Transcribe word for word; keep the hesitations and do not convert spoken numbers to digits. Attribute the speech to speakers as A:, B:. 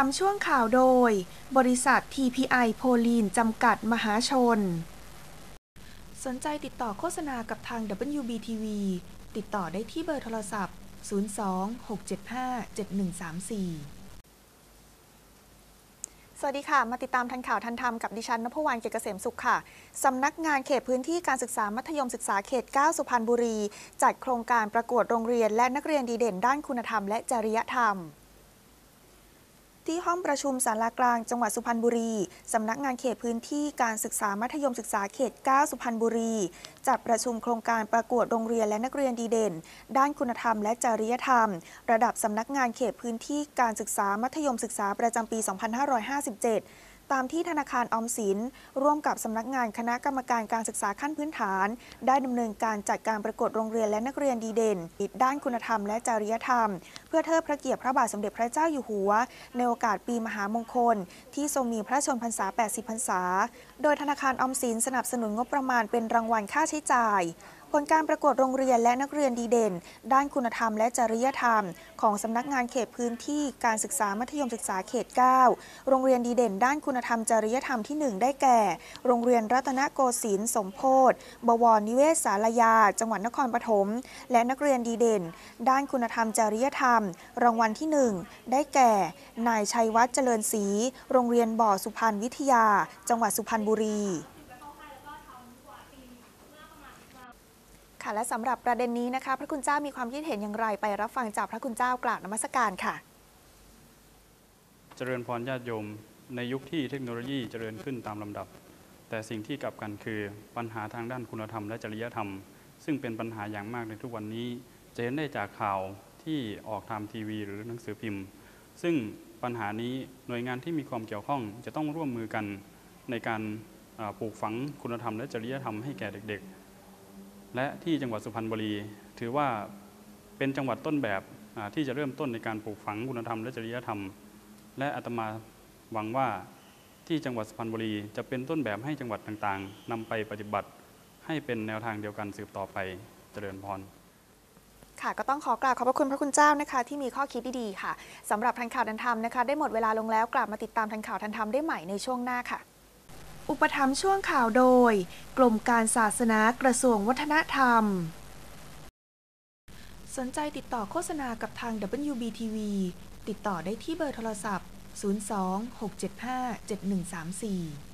A: ถัมภ์ช่วงข่าวโดยบริษัท ที พี ไอ โพลีน จำกัดมหาชนสนใจติดต่อโฆษณากับทาง ดับเบิลยู บี ที วี ติดต่อได้ที่เบอร์โทรศัพท์ ศูนย์ สอง หก เจ็ด ห้า เจ็ด หนึ่ง สาม สี่
B: สวัสดีค่ะมาติดตามทันข่าวทันธรรมกับดิฉันณภวรรณ เกียรติเกษมสุขค่ะสำนักงานเขตพื้นที่การศึกษามัธยมศึกษาเขต เก้า สุพรรณบุรีจัดโครงการประกวดโรงเรียนและนักเรียนดีเด่นด้านคุณธรรมและจริยธรรมที่ห้องประชุมศาลากลางจังหวัดสุพรรณบุรีสำนักงานเขตพื้นที่การศึกษามัธยมศึกษาเขต เก้า สุพรรณบุรีจัดประชุมโครงการประกวดโรงเรียนและนักเรียนดีเด่นด้านคุณธรรมและจริยธรรมระดับสำนักงานเขตพื้นที่การศึกษามัธยมศึกษาประจำปี สองพันห้าร้อยห้าสิบเจ็ดตามที่ธนาคารออมสินร่วมกับสำนักงานคณะกรรมการการศึกษาขั้นพื้นฐานได้ดำเนินการจัดการประกวดโรงเรียนและนักเรียนดีเด่นด้านคุณธรรมและจริยธรรมเพื่อเทิดพระเกียรติพระบาทสมเด็จพระเจ้าอยู่หัวในโอกาสปีมหามงคลที่ทรงมีพระชนมพรรษา แปดสิบ พรรษาโดยธนาคารออมสินสนับสนุนงบประมาณเป็นรางวัลค่าใช้จ่ายผลการประกวดโรงเรียนและนักเรียนดีเด่นด้านคุณธรรมและจริยธรรมของสำนักงานเขตพื้นที่การศึกษามัธยมศึกษาเขต เก้า โรงเรียนดีเด่นด้านคุณธรรมจริยธรรมที่ หนึ่ง ได้แก่โรงเรียนรัตนโกสินทร์สมโพธิบวรนิเวศศาลายาจังหวัดนครปฐมและนักเรียนดีเด่นด้านคุณธรรมจริยธรรมรางวัลที่ หนึ่ง ได้แก่นายชัยวัฒน์เจริญศรีโรงเรียนบ่อสุพรรณวิทยาจังหวัดสุพรรณบุรีค่ะและสำหรับประเด็นนี้นะคะพระคุณเจ้ามีความคิดเห็นอย่างไรไปรับฟังจากพระคุณเจ้ากราบนมัสการค่ะ
C: เจริญพรญาติโยมในยุคที่เทคโนโลยีเจริญขึ้นตามลำดับแต่สิ่งที่กลับกันคือปัญหาทางด้านคุณธรรมและจริยธรรมซึ่งเป็นปัญหาอย่างมากในทุกวันนี้จะเห็นได้จากข่าวที่ออกทางทีวีหรือหนังสือพิมพ์ซึ่งปัญหานี้หน่วยงานที่มีความเกี่ยวข้องจะต้องร่วมมือกันในการปลูกฝังคุณธรรมและจริยธรรมให้แก่เด็กๆและที่จังหวัดสุพรรณบุรีถือว่าเป็นจังหวัดต้นแบบที่จะเริ่มต้นในการปลูกฝังคุณธรรมและจริยธรรมและอาตมาหวังว่าที่จังหวัดสุพรรณบุรีจะเป็นต้นแบบให้จังหวัดต่างๆนำไปปฏิบัติให้เป็นแนวทางเดียวกันสืบต่อไปเจริญพร
B: ค่ะก็ต้องขอกราบขอบพระคุณพระคุณเจ้านะคะที่มีข้อคิดดีๆค่ะสำหรับทันข่าวทันธรรมนะคะได้หมดเวลาลงแล้วกลับมาติดตามทันข่าวทันธรรมได้ใหม่ในช่วงหน้าค่ะ
A: อุปถัมภ์ช่วงข่าวโดยกรมการศาสนากระทรวงวัฒนธรรมสนใจติดต่อโฆษณากับทาง ดับเบิลยู บี ที วี ติดต่อได้ที่เบอร์โทรศัพท์ ศูนย์ สอง หก เจ็ด ห้า เจ็ด หนึ่ง สาม สี่